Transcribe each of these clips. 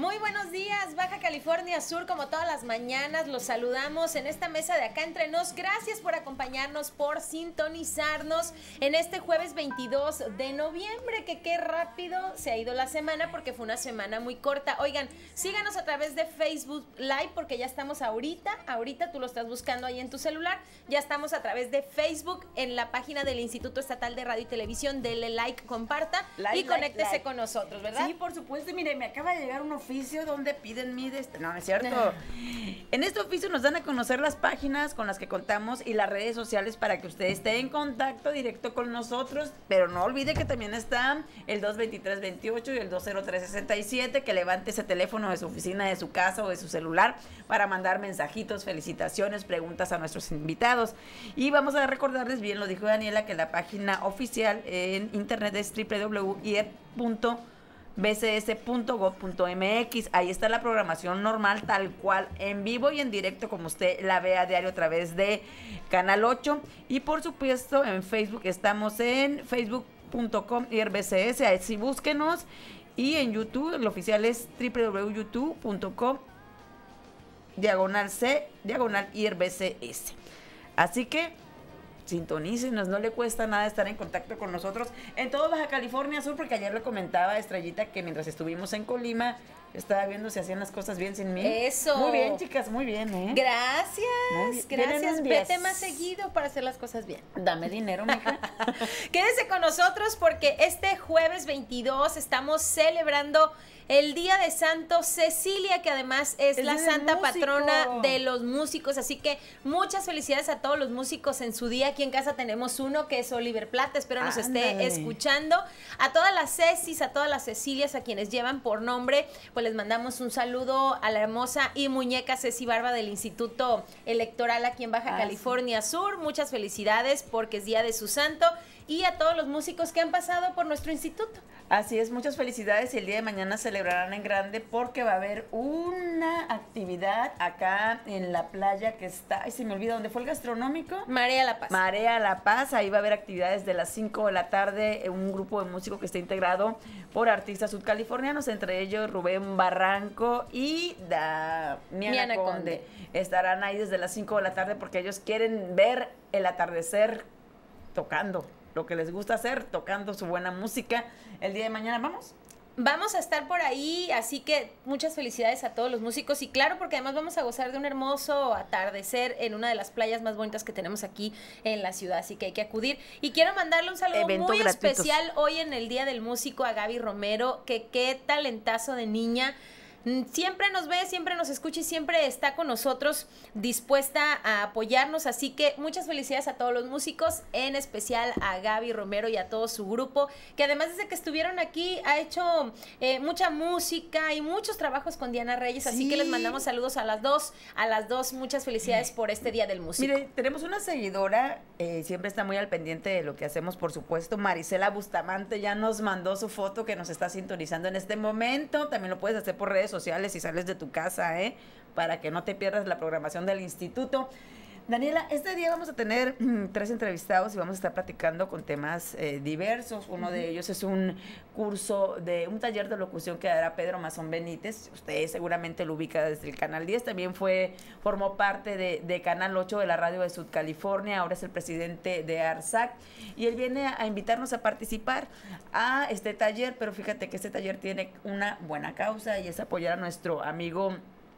Muy buenos días, Baja California Sur, como todas las mañanas, los saludamos en esta mesa de Acá Entre Nos. Gracias por acompañarnos, por sintonizarnos en este jueves 22 de noviembre, que qué rápido se ha ido la semana porque fue una semana muy corta. Oigan, síganos a través de Facebook Live porque ya estamos ahorita tú lo estás buscando ahí en tu celular, ya estamos a través de Facebook en la página del Instituto Estatal de Radio y Televisión. Dele like, comparta y conéctese con nosotros, ¿verdad? Sí, por supuesto. Mire, me acaba de llegar un oficio donde piden no es cierto. En este oficio nos dan a conocer las páginas con las que contamos y las redes sociales para que usted esté en contacto directo con nosotros, pero no olvide que también está el 223-28 y el 203-67, que levante ese teléfono de su oficina, de su casa o de su celular para mandar mensajitos, felicitaciones, preguntas a nuestros invitados. Y vamos a recordarles, bien lo dijo Daniela, que la página oficial en internet es www.bcs.gov.mx. Ahí está la programación normal, tal cual, en vivo y en directo, como usted la ve a diario a través de Canal 8. Y por supuesto, en Facebook estamos en facebook.com/bcs, ahí sí búsquenos. Y en YouTube, el oficial es www.youtube.com/c/IRBCS. Así que sintonícenos, no le cuesta nada estar en contacto con nosotros en todo Baja California Sur, porque ayer le comentaba a Estrellita que mientras estuvimos en Colima, estaba viendo si hacían las cosas bien sin mí. Eso. Muy bien, chicas, muy bien, ¿eh? Gracias, gracias. Vete más seguido para hacer las cosas bien. Dame dinero, mija. Quédese con nosotros porque este jueves 22 estamos celebrando el Día de Santo Cecilia, que además es la santa patrona de los músicos. Así que muchas felicidades a todos los músicos en su día. Aquí en casa tenemos uno que es Oliver Plata, espero nos esté escuchando. A todas las Cecis, a todas las Cecilias, a quienes llevan por nombre, pues les mandamos un saludo a la hermosa y muñeca Ceci Barba del Instituto Electoral aquí en Baja California Sur. Muchas felicidades porque es Día de su santo, y a todos los músicos que han pasado por nuestro instituto. Así es, muchas felicidades, y el día de mañana celebrarán en grande porque va a haber una actividad acá en la playa que está, ay, se me olvida, ¿dónde fue el gastronómico? Marea La Paz. Marea La Paz, ahí va a haber actividades de las 5 de la tarde, un grupo de músicos que está integrado por artistas sudcalifornianos, entre ellos Rubén Barranco y Miana Conde. Estarán ahí desde las 5 de la tarde porque ellos quieren ver el atardecer tocando lo que les gusta hacer, tocando su buena música. El día de mañana vamos a estar por ahí, así que muchas felicidades a todos los músicos, y claro, porque además vamos a gozar de un hermoso atardecer en una de las playas más bonitas que tenemos aquí en la ciudad, así que hay que acudir. Y quiero mandarle un saludo muy especial hoy en el Día del Músico a Gaby Romero, que qué talentazo de niña. Siempre nos ve, siempre nos escucha y siempre está con nosotros dispuesta a apoyarnos, así que muchas felicidades a todos los músicos, en especial a Gaby Romero y a todo su grupo, que además desde que estuvieron aquí ha hecho mucha música y muchos trabajos con Diana Reyes, así que les mandamos saludos a las dos, muchas felicidades por este Día del Músico. Mire, tenemos una seguidora, siempre está muy al pendiente de lo que hacemos, por supuesto, Marisela Bustamante ya nos mandó su foto que nos está sintonizando en este momento. También lo puedes hacer por redes sociales si sales de tu casa, para que no te pierdas la programación del instituto. Daniela, este día vamos a tener 3 entrevistados y vamos a estar platicando con temas diversos. Uno de ellos es un curso de un taller de locución que dará Pedro Mazón Benítez. Usted seguramente lo ubica desde el Canal 10. También formó parte de Canal 8 de la radio de Sudcalifornia. Ahora es el presidente de ARSAC. Y él viene a invitarnos a participar a este taller. Pero fíjate que este taller tiene una buena causa y es apoyar a nuestro amigo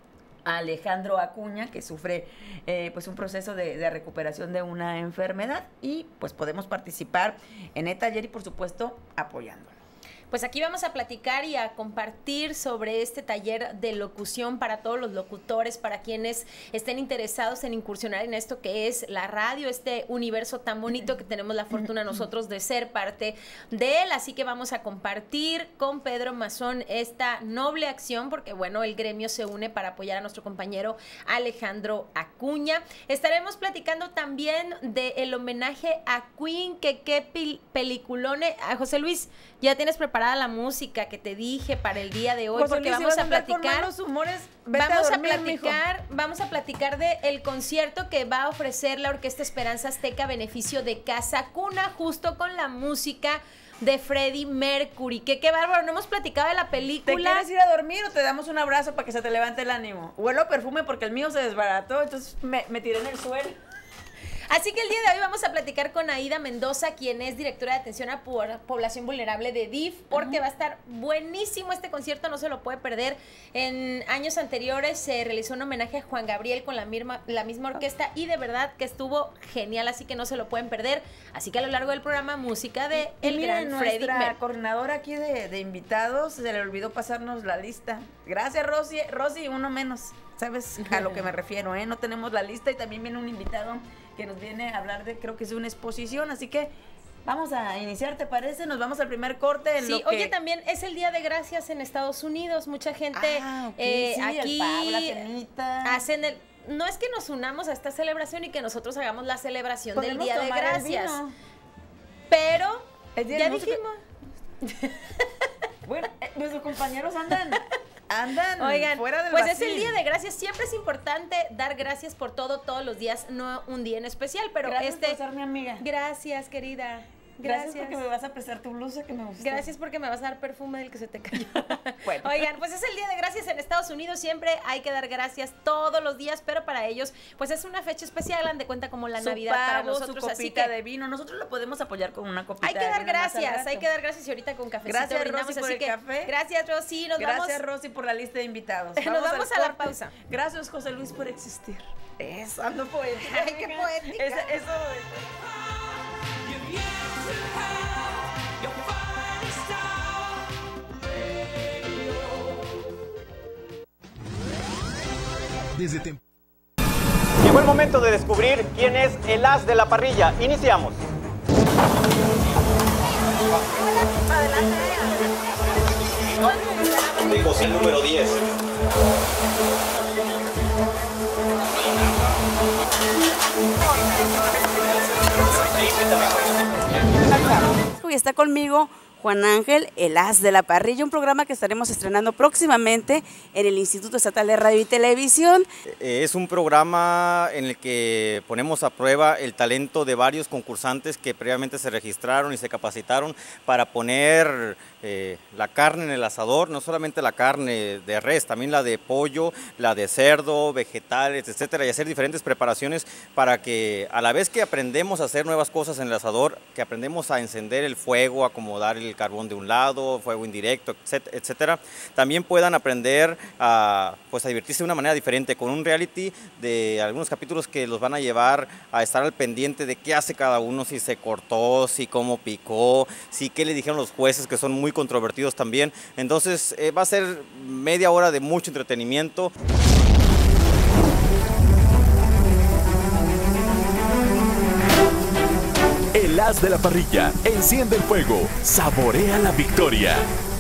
Alejandro Acuña, que sufre pues un proceso de recuperación de una enfermedad, y pues podemos participar en el taller y por supuesto apoyándolo. Pues aquí vamos a platicar y a compartir sobre este taller de locución para todos los locutores, para quienes estén interesados en incursionar en esto que es la radio, este universo tan bonito que tenemos la fortuna nosotros de ser parte de él. Así que vamos a compartir con Pedro Mazón esta noble acción, porque bueno, el gremio se une para apoyar a nuestro compañero Alejandro Acuña. Estaremos platicando también del homenaje a Queen, que qué peliculone. A José Luis, ¿ya tienes preparado preparada la música que te dije para el día de hoy, José porque Luis, si vamos vas a andar con platicar. malos humores, vete a dormir, mijo. Vamos a platicar de el concierto que va a ofrecer la Orquesta Esperanza Azteca a beneficio de Casa Cuna, justo con la música de Freddie Mercury. Qué bárbaro, no hemos platicado de la película. ¿Te quieres ir a dormir o te damos un abrazo para que se te levante el ánimo? Huelo a perfume porque el mío se desbarató, entonces me tiré en el suelo. Así que el día de hoy vamos a platicar con Aida Mendoza, quien es directora de atención a población vulnerable de DIF, porque va a estar buenísimo este concierto, no se lo puede perder. En años anteriores se realizó un homenaje a Juan Gabriel con la misma orquesta y de verdad que estuvo genial, así que no se lo pueden perder. Así que a lo largo del programa, música de el gran Freddie Mercury. Nuestra coordinadora aquí de invitados, se le olvidó pasarnos la lista. Gracias, Rosy, uno menos. ¿Sabes a lo que me refiero? No tenemos la lista y también viene un invitado que nos viene a hablar de, creo que es una exposición, así que vamos a iniciar, ¿te parece? Nos vamos al primer corte. Oye, también es el Día de Gracias en Estados Unidos, mucha gente sí, aquí el pavo, la cenita. hacen no es que nos unamos a esta celebración y que nosotros hagamos la celebración del Día de Gracias, pero ya dijimos. Bueno, nuestros compañeros andan Oigan, fuera del pues vacío. es el Día de Gracias. Siempre es importante dar gracias por todo, todos los días, no un día en especial, pero gracias por ser mi amiga. Gracias, querida. Gracias porque me vas a prestar tu blusa que me gusta. Gracias porque me vas a dar perfume del que se te cayó. Bueno. Oigan, pues es el Día de Gracias en Estados Unidos. Siempre hay que dar gracias todos los días, pero para ellos, pues es una fecha especial, dan de cuenta como la Navidad para nosotros. Su copita de vino. Nosotros lo podemos apoyar con una copita de vino. Hay que dar gracias y ahorita con cafecito. Gracias, brindamos, Rosy, por el café. Gracias, Rosy. Gracias, Rosy, por la lista de invitados. Nos vamos a la pausa. Gracias, José Luis, por existir. Eso, ando poética. Ay, qué poética. Eso. Llegó el momento de descubrir quién es el as de la parrilla. Iniciamos. Tengo el número 10. Y está conmigo Juan Ángel, el as de la parrilla, un programa que estaremos estrenando próximamente en el Instituto Estatal de Radio y Televisión. Es un programa en el que ponemos a prueba el talento de varios concursantes que previamente se registraron y se capacitaron para poner la carne en el asador, no solamente la carne de res, también la de pollo, la de cerdo, vegetales, etcétera, y hacer diferentes preparaciones para que a la vez que aprendemos a hacer nuevas cosas en el asador, que aprendemos a encender el fuego, acomodar el carbón de un lado, fuego indirecto, etcétera, también puedan aprender a divertirse de una manera diferente con un reality de algunos capítulos que los van a llevar a estar al pendiente de qué hace cada uno, si se cortó, si cómo picó, si qué le dijeron los jueces, que son muy controvertidos también. Entonces va a ser media hora de mucho entretenimiento. El as de la parrilla, enciende el fuego, saborea la victoria.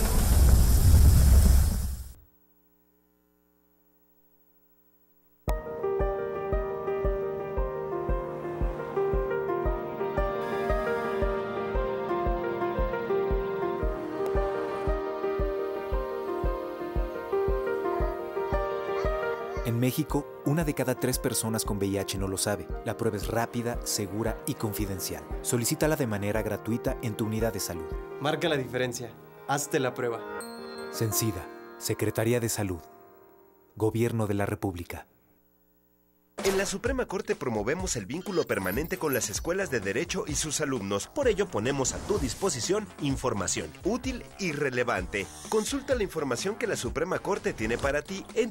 En México, 1 de cada 3 personas con VIH no lo sabe. La prueba es rápida, segura y confidencial. Solicítala de manera gratuita en tu unidad de salud. Marca la diferencia. Hazte la prueba. Cencida, Secretaría de Salud. Gobierno de la República. En la Suprema Corte promovemos el vínculo permanente con las escuelas de Derecho y sus alumnos. Por ello ponemos a tu disposición información útil y relevante. Consulta la información que la Suprema Corte tiene para ti en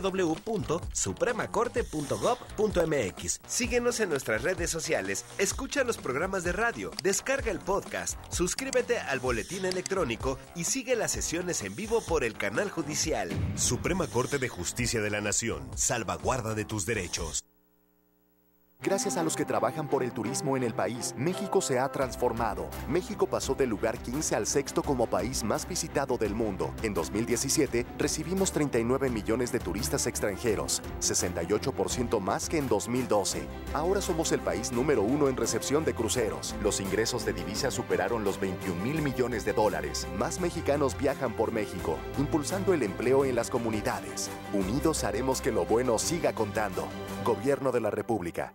www.supremacorte.gov.mx. Síguenos en nuestras redes sociales, escucha los programas de radio, descarga el podcast, suscríbete al boletín electrónico y sigue las sesiones en vivo por el canal judicial. Suprema Corte de Justicia de la Nación, salvaguarda de tus derechos. Gracias a los que trabajan por el turismo en el país, México se ha transformado. México pasó del lugar 15 al sexto como país más visitado del mundo. En 2017 recibimos 39 millones de turistas extranjeros, 68% más que en 2012. Ahora somos el país número 1 en recepción de cruceros. Los ingresos de divisas superaron los 21,000 millones de dólares. Más mexicanos viajan por México, impulsando el empleo en las comunidades. Unidos haremos que lo bueno siga contando. Gobierno de la República.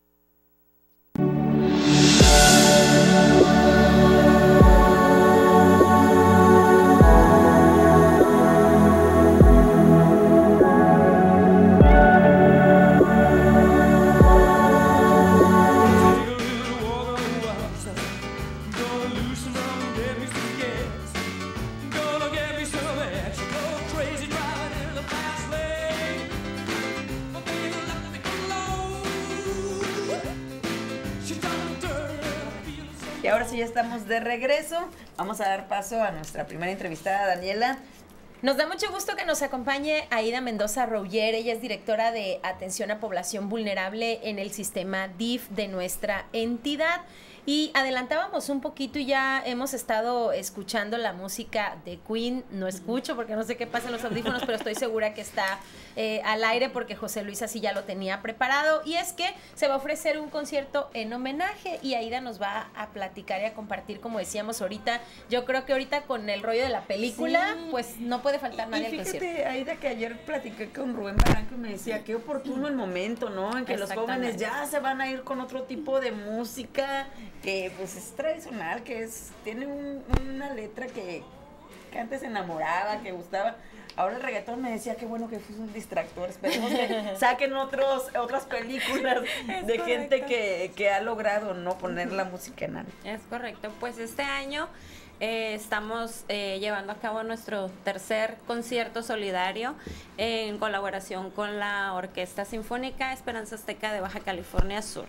Y ahora sí ya estamos de regreso. Vamos a dar paso a nuestra primera entrevistada, Daniela. Nos da mucho gusto que nos acompañe Aida Mendoza Rouyer. Ella es directora de Atención a Población Vulnerable en el sistema DIF de nuestra entidad. Y adelantábamos un poquito y ya hemos estado escuchando la música de Queen. No escucho porque no sé qué pasa en los audífonos, pero estoy segura que está al aire porque José Luis así ya lo tenía preparado. Y es que se va a ofrecer un concierto en homenaje y Aida nos va a platicar y a compartir, como decíamos ahorita. Yo creo que ahorita con el rollo de la película, sí, pues no puede faltar nadie al concierto. Fíjate, Aida, que ayer platiqué con Rubén Barranco y me decía qué oportuno el momento, ¿no? En que los jóvenes ya se van a ir con otro tipo de música que pues es tradicional, que tiene una letra que antes enamoraba, que gustaba. Ahora el reggaetón, me decía, qué bueno que fue un distractor. Esperemos que saquen otras películas de gente que ha logrado no poner la música en alto. Es correcto. Pues este año estamos llevando a cabo nuestro tercer concierto solidario en colaboración con la Orquesta Sinfónica Esperanza Azteca de Baja California Sur.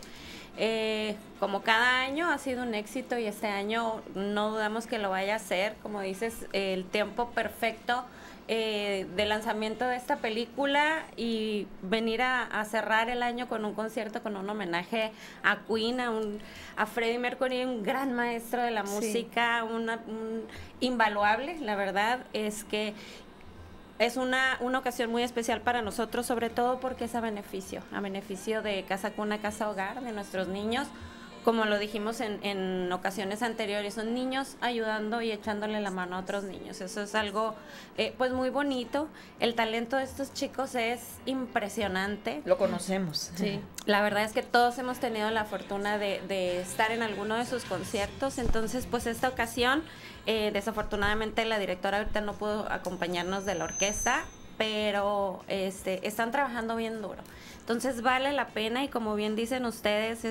Como cada año ha sido un éxito y este año no dudamos que lo vaya a hacer. Como dices, el tiempo perfecto de lanzamiento de esta película y venir a cerrar el año con un concierto, con un homenaje a Queen, a Freddie Mercury, un gran maestro de la música, un invaluable. La verdad es que es una ocasión muy especial para nosotros, sobre todo porque es a beneficio de Casa Cuna, Casa Hogar, de nuestros niños. Como lo dijimos en ocasiones anteriores, son niños ayudando y echándole la mano a otros niños. Eso es algo pues muy bonito. El talento de estos chicos es impresionante. Lo conocemos. Sí. La verdad es que todos hemos tenido la fortuna de estar en alguno de sus conciertos. Entonces, pues esta ocasión, desafortunadamente la directora ahorita no pudo acompañarnos de la orquesta, pero están trabajando bien duro. Entonces vale la pena y como bien dicen ustedes,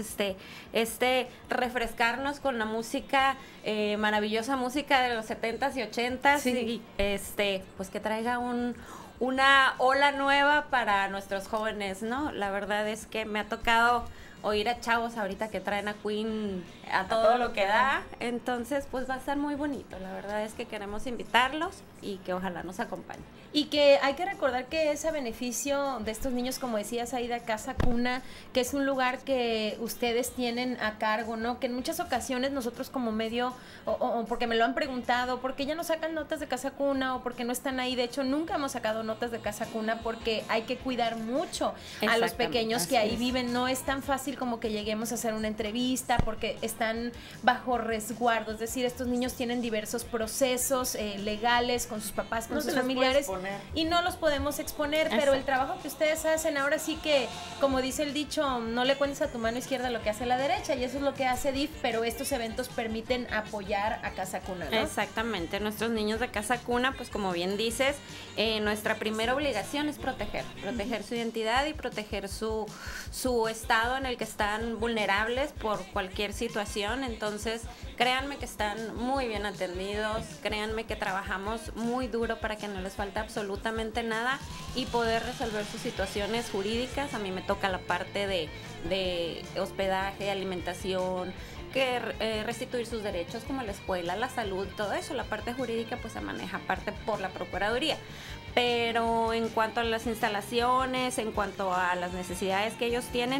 refrescarnos con la música, maravillosa música de los 70s y 80s, sí. Y pues que traiga una ola nueva para nuestros jóvenes, ¿no? La verdad es que me ha tocado oír a chavos ahorita que traen a Queen a todo lo que da, entonces pues va a estar muy bonito. La verdad es que queremos invitarlos y que ojalá nos acompañen. Y que hay que recordar que es a beneficio de estos niños, como decías, Aida, Casa Cuna, que es un lugar que ustedes tienen a cargo, ¿no? Que en muchas ocasiones nosotros como medio, o porque me lo han preguntado, porque ya no sacan notas de Casa Cuna o porque no están ahí. De hecho, nunca hemos sacado notas de Casa Cuna porque hay que cuidar mucho a los pequeños que ahí viven. No es tan fácil como que lleguemos a hacer una entrevista porque están bajo resguardo. Es decir, estos niños tienen diversos procesos legales con sus papás, con sus familiares. Y no los podemos exponer, pero el trabajo que ustedes hacen, ahora sí que, como dice el dicho, no le cuentes a tu mano izquierda lo que hace la derecha, y eso es lo que hace DIF, pero estos eventos permiten apoyar a Casa Cuna, ¿no? Exactamente, nuestros niños de Casa Cuna, pues como bien dices, nuestra primera obligación es proteger su identidad y proteger su estado en el que están vulnerables por cualquier situación. Entonces, créanme que están muy bien atendidos, créanme que trabajamos muy duro para que no les falte absolutamente nada y poder resolver sus situaciones jurídicas. A mí me toca la parte de hospedaje, alimentación, que restituir sus derechos como la escuela, la salud, todo eso. La parte jurídica pues se maneja aparte por la Procuraduría. Pero en cuanto a las instalaciones, en cuanto a las necesidades que ellos tienen,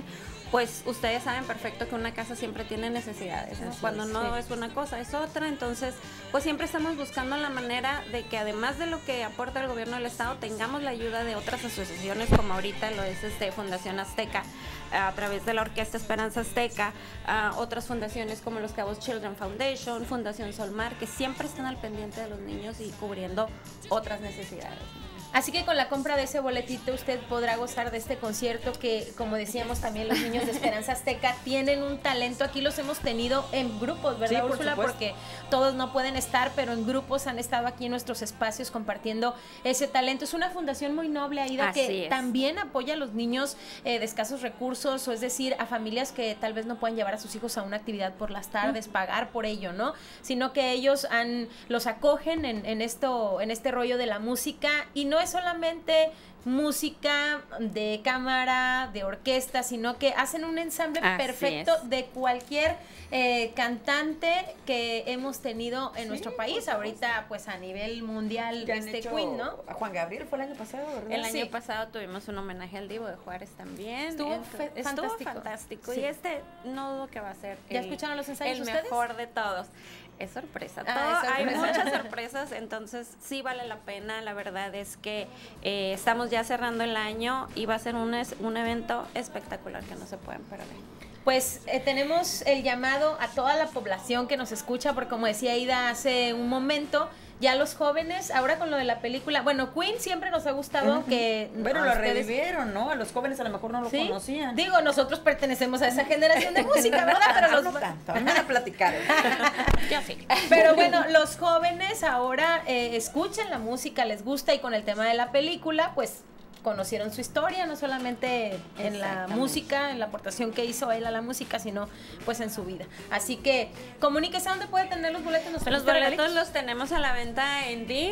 pues ustedes saben perfecto que una casa siempre tiene necesidades, ¿no? Cuando no es una cosa, es otra. Entonces, pues siempre estamos buscando la manera de que además de lo que aporta el gobierno del estado, tengamos la ayuda de otras asociaciones, como ahorita lo es Fundación Azteca, a través de la Orquesta Esperanza Azteca, otras fundaciones como los Cabos Children Foundation, Fundación Solmar, que siempre están al pendiente de los niños y cubriendo otras necesidades. Así que con la compra de ese boletito usted podrá gozar de este concierto que, como decíamos, también los niños de Esperanza Azteca tienen un talento. Aquí los hemos tenido en grupos, ¿verdad, sí, Úrsula? Porque todos no pueden estar, pero en grupos han estado aquí en nuestros espacios compartiendo ese talento. Es una fundación muy noble, Aida, que también apoya a los niños de escasos recursos, o es decir, a familias que tal vez no puedan llevar a sus hijos a una actividad por las tardes, pagar por ello, ¿no? Sino que ellos los acogen en este rollo de la música, y no es solamente música de cámara, de orquesta, sino que hacen un ensamble perfecto de cualquier cantante que hemos tenido en nuestro país, ahorita pues a nivel mundial, Queen, ¿no? A Juan Gabriel fue el año pasado, ¿verdad? El año pasado tuvimos un homenaje al Divo de Juárez también. Estuvo fantástico. Sí. Y no dudo que va a ser ¿Ya escucharon los ensayos el ustedes? Mejor de todos. Es sorpresa. Hay muchas sorpresas, entonces sí vale la pena. La verdad es que estamos ya cerrando el año y va a ser un evento espectacular que no se pueden perder. Pues tenemos el llamado a toda la población que nos escucha, porque como decía Aida hace un momento, ya los jóvenes, ahora con lo de la película, bueno, Queen siempre nos ha gustado, que... Pero lo revivieron, ¿no? A los jóvenes a lo mejor no lo conocían. Digo, nosotros pertenecemos a esa generación de música, ¿verdad? Pero los... No tanto, me van a platicar. Yo sí. Pero bueno, los jóvenes ahora escuchan la música, les gusta, y con el tema de la película, pues conocieron su historia, no solamente en la música, en la aportación que hizo él a la música, sino pues en su vida. Así que comuníquese, ¿dónde puede tener los boletos? Los boletos los tenemos a la venta en DIF,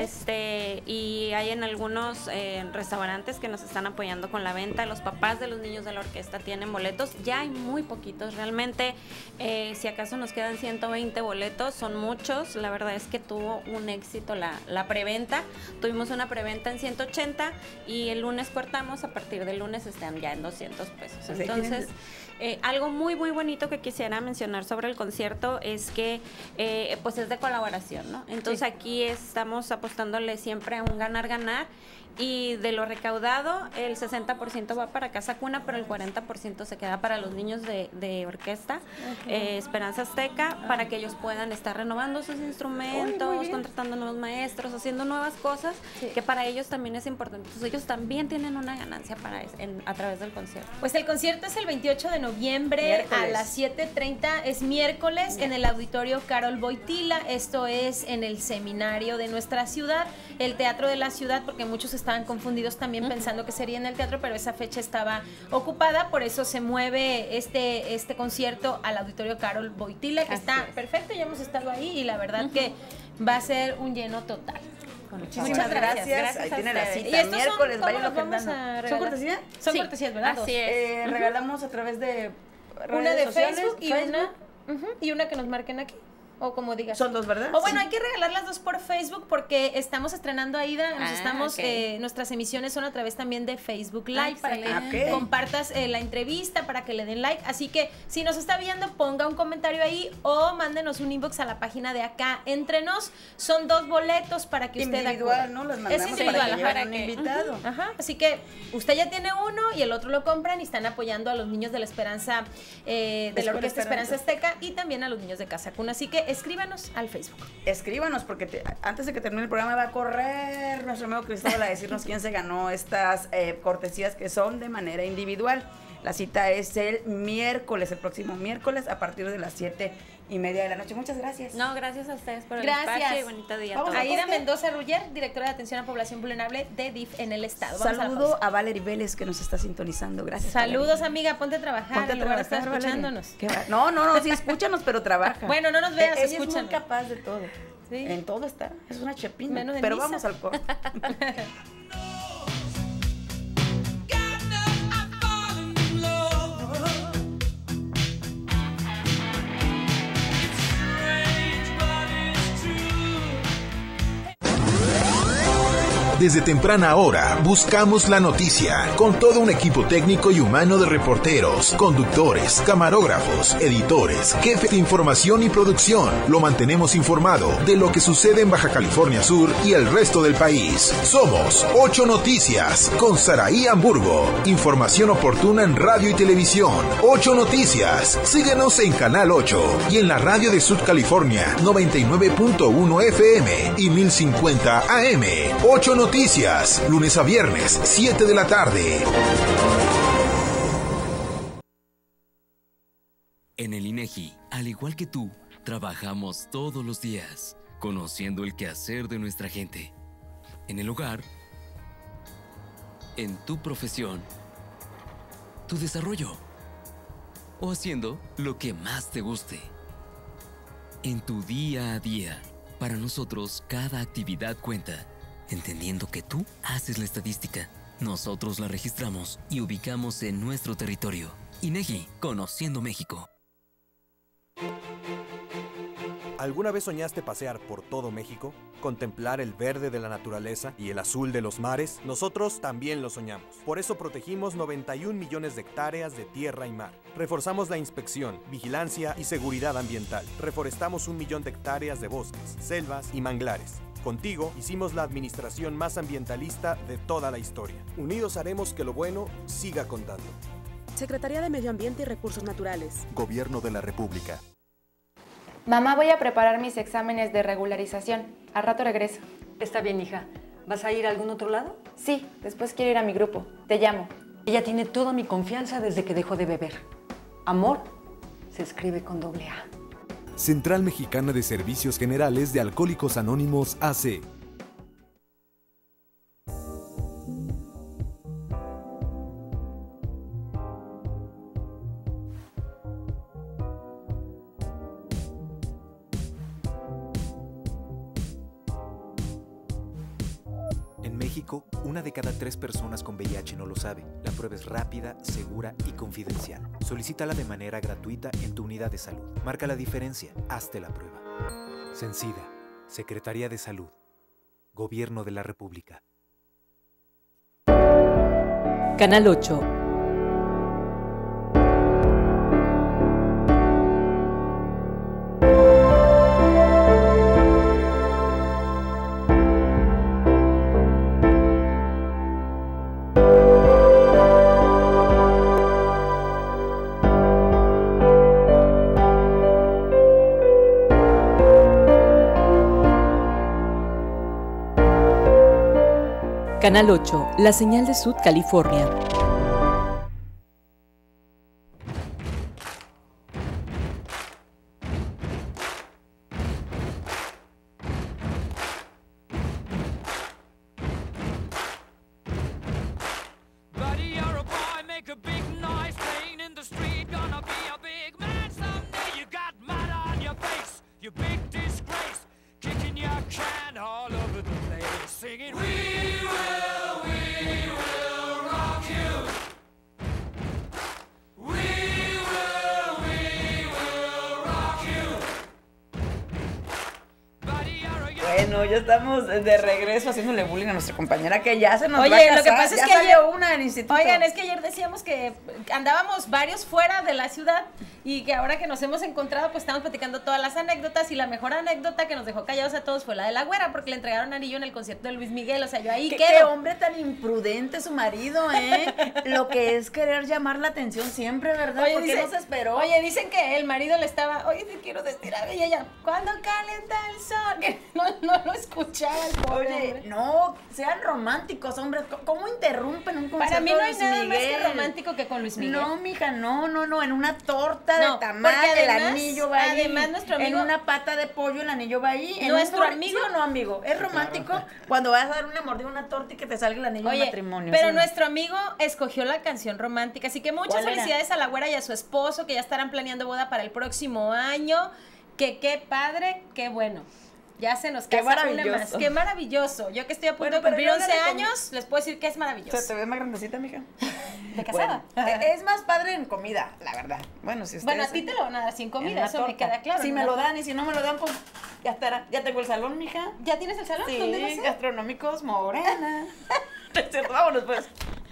y hay en algunos restaurantes que nos están apoyando con la venta. Los papás de los niños de la orquesta tienen boletos, ya hay muy poquitos realmente, si acaso nos quedan 120 boletos, son muchos. La verdad es que tuvo un éxito la preventa, tuvimos una preventa en 180 y el lunes cortamos, a partir del lunes están ya en 200 pesos. Entonces, algo muy muy bonito que quisiera mencionar sobre el concierto es que pues es de colaboración, ¿no? Entonces aquí estamos apostándole siempre a un ganar-ganar, y de lo recaudado el 60% va para Casa Cuna, pero el 40% se queda para los niños de orquesta Esperanza Azteca, para que ellos puedan estar renovando sus instrumentos, contratando nuevos maestros, haciendo nuevas cosas, que para ellos también es importante. Entonces ellos también tienen una ganancia a través del concierto. Pues el concierto es el 28 de noviembre a las 7:30, es miércoles, en el Auditorio Carol Boitila. Esto es en el seminario de nuestra ciudad, el Teatro de la Ciudad, porque muchos estaban confundidos también pensando que sería en el teatro, pero esa fecha estaba ocupada, por eso se mueve este concierto al Auditorio Carol Boitila, que está perfecto, ya hemos estado ahí, y la verdad que va a ser un lleno total. Muchas gracias. Ahí tiene la cita. ¿Y estos miércoles, son, vayan los vamos a regalar? ¿Son cortesía? Son cortesías, ¿verdad? Así es. Regalamos a través de una de sociales, Facebook y una que nos marquen aquí. O como digas. Son dos, ¿verdad? O bueno, hay que regalar las dos por Facebook, porque estamos estrenando Aida, nuestras emisiones son a través también de Facebook Live, para que compartas la entrevista, para que le den like. Así que si nos está viendo, ponga un comentario ahí o mándenos un inbox a la página de Acá Entre Nos. Son 2 boletos para que usted individual, ¿no? Los mandamos es individual, para un invitado. Así que usted ya tiene uno y el otro lo compran, y están apoyando a los niños de la Esperanza, de la Orquesta Esperanza Azteca, y también a los niños de Casa Cuna. Así que escríbanos al Facebook. Escríbanos, porque antes de que termine el programa va a correr nuestro amigo Cristóbal a decirnos quién se ganó estas cortesías, que son de manera individual. La cita es el próximo miércoles, a partir de las 7:30 de la noche. Muchas gracias. No, gracias a ustedes por el espacio y bonito día. Aida Mendoza Ruller, directora de Atención a Población Vulnerable de DIF en el estado. Saludo a Valerie Vélez, que nos está sintonizando. Gracias. Saludos, Valerie. Amiga, ponte a trabajar. Ponte a trabajar, escuchándonos. No, sí, escúchanos, pero trabaja. Bueno, no nos veas, escúchanos. escúchanos. Es muy capaz de todo. Sí. En todo está. Es una chepina. Menos en pero misa. Vamos al corte. Desde temprana hora buscamos la noticia con todo un equipo técnico y humano de reporteros, conductores, camarógrafos, editores, jefe de información y producción. Lo mantenemos informado de lo que sucede en Baja California Sur y el resto del país. Somos 8 Noticias con Saraí Hamburgo. Información oportuna en radio y televisión. 8 Noticias. Síguenos en Canal 8 y en la radio de Sud California 99.1 FM y 1050 AM. 8 Noticias. Lunes a viernes, 7 de la tarde. En el INEGI, al igual que tú, trabajamos todos los días, conociendo el quehacer de nuestra gente. En el hogar, en tu profesión, tu desarrollo, o haciendo lo que más te guste. En tu día a día, para nosotros cada actividad cuenta, entendiendo que tú haces la estadística. Nosotros la registramos y ubicamos en nuestro territorio. INEGI, Conociendo México. ¿Alguna vez soñaste pasear por todo México? ¿Contemplar el verde de la naturaleza y el azul de los mares? Nosotros también lo soñamos. Por eso protegimos 91 millones de hectáreas de tierra y mar. Reforzamos la inspección, vigilancia y seguridad ambiental. Reforestamos 1 millón de hectáreas de bosques, selvas y manglares. Contigo hicimos la administración más ambientalista de toda la historia. Unidos haremos que lo bueno siga contando. Secretaría de Medio Ambiente y Recursos Naturales. Gobierno de la República. Mamá, voy a preparar mis exámenes de regularización. Al rato regreso. Está bien, hija. ¿Vas a ir a algún otro lado? Sí, después quiero ir a mi grupo. Te llamo. Ella tiene toda mi confianza desde que dejó de beber. Amor se escribe con doble A. Central Mexicana de Servicios Generales de Alcohólicos Anónimos AC. En México, 1 de cada 3 personas con VIH no lo sabe. La prueba es rápida, segura y confidencial. Solicítala de manera gratuita en tu unidad de salud. Marca la diferencia. Hazte la prueba. Cencida, Secretaría de Salud. Gobierno de la República. Canal 8. Canal 8, la señal de Sud California. Bueno, ya estamos de regreso haciéndole bullying a nuestra compañera que ya se nos va a Oye, casar. lo que pasa es ya que salió ayer, una del instituto. Oigan, es que ayer decíamos que andábamos varios fuera de la ciudad y que ahora que nos hemos encontrado pues estamos platicando todas las anécdotas y la mejor anécdota que nos dejó callados a todos fue la de la güera porque le entregaron anillo en el concierto de Luis Miguel, o sea, yo ahí ¿Qué, quedo. qué hombre tan imprudente su marido, ¿eh? Lo que es querer llamar la atención siempre, ¿verdad? Oye, ¿Por qué dice- no se esperó? Oye, dicen que el marido le estaba, oye, te quiero decir algo, y ella, ¿cuándo calienta el sol? Que no lo escuchaba el pobre Oye, hombre. no, sean románticos, hombres. ¿Cómo interrumpen un concierto Para mí no de hay Luis nada más que Miguel? romántico que con Luis Miguel. No, mija, no, en una torta No, de tamal, porque el además- anillo va ahí. además nuestro amigo- En una pata de pollo, el anillo va ahí. En Nuestro un amigo- ¿sí o no, amigo? Es romántico cuando vas a dar una mordida a una torta y que te salga el anillo de Oye, matrimonio. pero ¿sí o no? nuestro amigo escogió la canción romántica, así que muchas ¿Cuál era? felicidades a la güera y a su esposo que ya estarán planeando boda para el próximo año. Que qué padre, qué bueno. Ya se nos Qué casa una maravilloso. más. Qué maravilloso. Yo que estoy a punto Bueno, de pero cumplir no 11 le com- años, les puedo decir que es O maravilloso. sea, te ves más grandecita, mija. ¿De casada? Bueno, es más padre en comida, la verdad. Bueno, si ustedes... Bueno, a ti te lo van a dar sin comida, en la eso me torta. queda claro. Si en me una lo dan y si no me lo dan, pues Ya estará. Ya tengo el salón, mija. ¿Ya tienes el salón? Sí, ¿Dónde va a ser? Gastronómicos Morena. Vámonos, pues.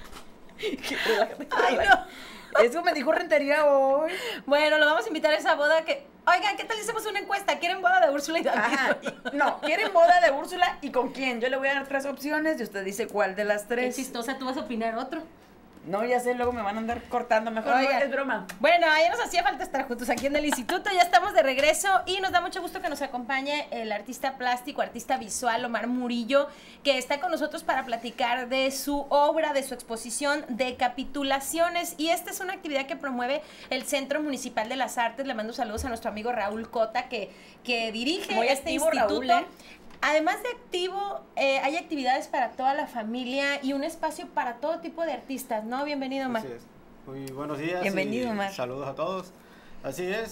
Ay, no. Eso me dijo Rentería hoy. Bueno, lo vamos a invitar a esa boda que... Oigan, ¿qué tal si hacemos una encuesta? ¿Quieren boda de Úrsula y David? Ajá. No, ¿quieren boda de Úrsula y con quién? Yo le voy a dar 3 opciones y usted dice cuál de las 3. Qué chistosa, tú vas a opinar otro. No, ya sé, luego me van a andar cortando. Mejor Oiga. no, es broma. Bueno, ya nos hacía falta estar juntos aquí en el instituto. Ya estamos de regreso y nos da mucho gusto que nos acompañe el artista plástico, artista visual Omar Murillo, que está con nosotros para platicar de su obra, de su exposición de capitulaciones. Y esta es una actividad que promueve el Centro Municipal de las Artes. Le mando saludos a nuestro amigo Raúl Cota, que dirige Muy este activo, instituto. Raúl, ¿eh? Además de activo, hay actividades para toda la familia y un espacio para todo tipo de artistas, ¿no? Bienvenido, Omar. Así es. Muy buenos días. Bienvenido, Omar. Saludos a todos. Así es,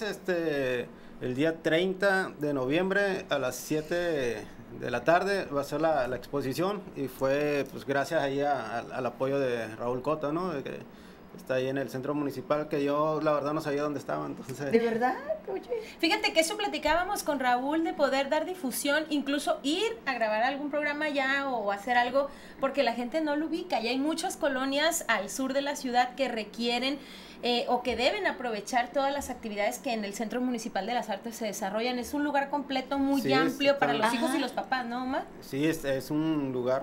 el día 30 de noviembre a las 7 de la tarde va a ser la exposición y fue pues gracias ahí al apoyo de Raúl Cota, ¿no? Que está ahí en el centro municipal, que yo la verdad no sabía dónde estaba, entonces... ¿De verdad? Oye. Fíjate que eso platicábamos con Raúl de poder dar difusión, incluso ir a grabar algún programa ya o hacer algo, porque la gente no lo ubica. Y hay muchas colonias al sur de la ciudad que requieren o que deben aprovechar todas las actividades que en el Centro Municipal de las Artes se desarrollan. Es un lugar completo muy Sí, amplio para los Ajá. hijos y los papás, ¿no, Omar? Sí, es un lugar,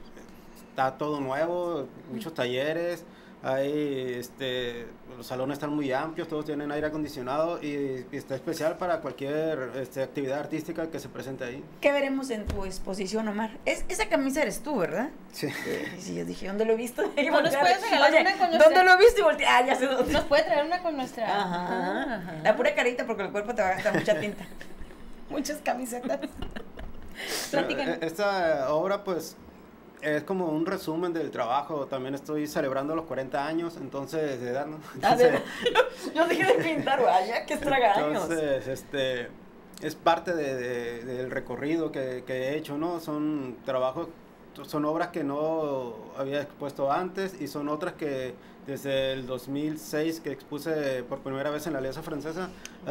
está todo nuevo, muchos talleres, hay, los salones están muy amplios, todos tienen aire acondicionado y está especial para cualquier actividad artística que se presente ahí. ¿Qué veremos en tu exposición, Omar? Esa camisa eres tú, ¿verdad? Sí. Sí, yo dije, ¿dónde lo he visto? Y ¿No nos volteé, puedes regalar oye, una con nuestra? ¿dónde lo he visto? Y volteé, ya sé dónde. Nos puede traer una con nuestra... Ajá. La pura carita, porque el cuerpo te va a gastar mucha tinta. Muchas camisetas. Platícanos. Esta obra, pues, es como un resumen del trabajo. También estoy celebrando los 40 años, entonces, de edad, ¿no? Entonces, yo dejé de pintar, vaya, que estraga años. Entonces, es parte del recorrido que he hecho, ¿no? Son trabajos, son obras que no había expuesto antes y son otras que desde el 2006 que expuse por primera vez en la Alianza Francesa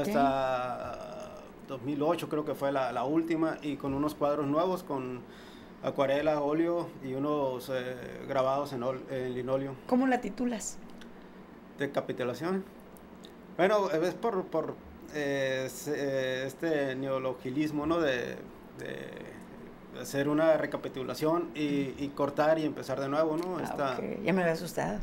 hasta 2008 creo que fue la última, y con unos cuadros nuevos con acuarela, óleo y unos grabados en linóleo. ¿Cómo la titulas? De capitulación. Bueno, es por este neologilismo, ¿no? De hacer una recapitulación y cortar y empezar de nuevo, ¿no? Okay. Ya me había asustado.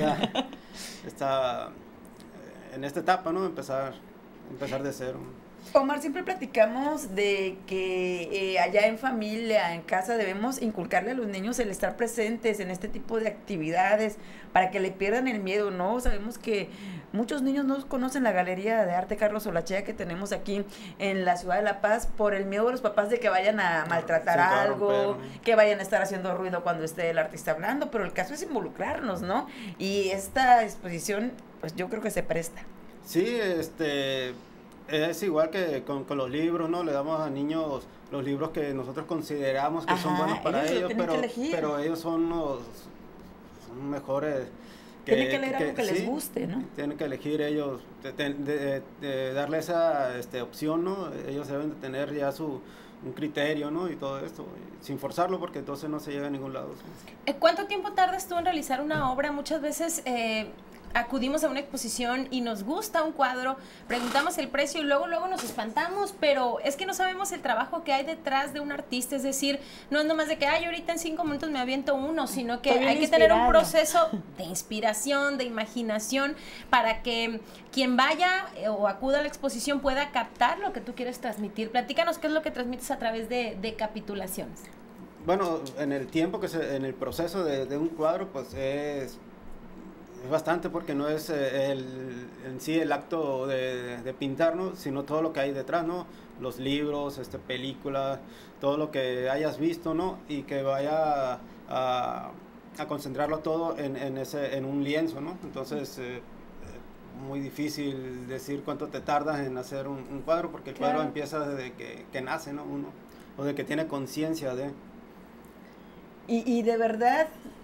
Está en esta etapa, ¿no? Empezar de cero. Omar, siempre platicamos de que allá en familia, en casa, debemos inculcarle a los niños el estar presentes en este tipo de actividades para que le pierdan el miedo, ¿no? Sabemos que muchos niños no conocen la Galería de Arte Carlos Olachea que tenemos aquí en la ciudad de La Paz por el miedo de los papás de que vayan a maltratar algo, que vayan a estar haciendo ruido cuando esté el artista hablando, pero el caso es involucrarnos, ¿no? Y esta exposición, pues yo creo que se presta. Sí, es igual que con los libros, ¿no? Le damos a niños los libros que nosotros consideramos que son buenos para ellos, pero ellos son mejores. Tienen que leer algo que les guste, ¿no? Tienen que elegir ellos, de darle esa opción, ¿no? Ellos deben de tener ya un criterio, ¿no? Y todo esto, sin forzarlo, porque entonces no se llega a ningún lado. ¿Cuánto tiempo tardas tú en realizar una obra? Muchas veces acudimos a una exposición y nos gusta un cuadro, preguntamos el precio y luego nos espantamos, pero es que no sabemos el trabajo que hay detrás de un artista. Es decir, no es nomás de que ahorita en 5 minutos me aviento uno, sino que hay que tener un proceso de inspiración, de imaginación, para que quien vaya o acuda a la exposición pueda captar lo que tú quieres transmitir. Platícanos qué es lo que transmites a través de capitulaciones. Bueno, en el tiempo en el proceso de un cuadro, pues es bastante, porque no es en sí el acto de pintar, ¿no? Sino todo lo que hay detrás, ¿no? Los libros, películas, todo lo que hayas visto, ¿no? Y que vaya a concentrarlo todo en un lienzo, ¿no? Entonces, muy difícil decir cuánto te tardas en hacer un cuadro, porque el cuadro empieza desde que nace, ¿no? Uno, o de que tiene conciencia de... Y de verdad,